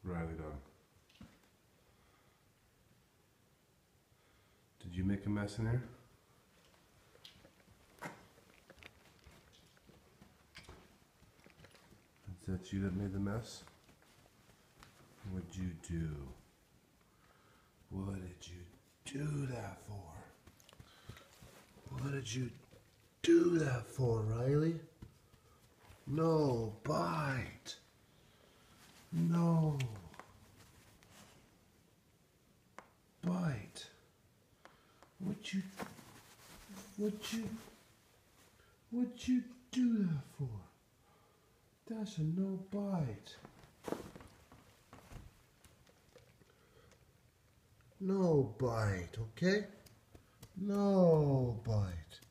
Riley dog. Did you make a mess in here? Is that you that made the mess? What'd you do? What did you do that for? What did you do that for, Riley? No, bite. No. Bite. What'd you do that for? That's a no bite. No bite, okay? No bite.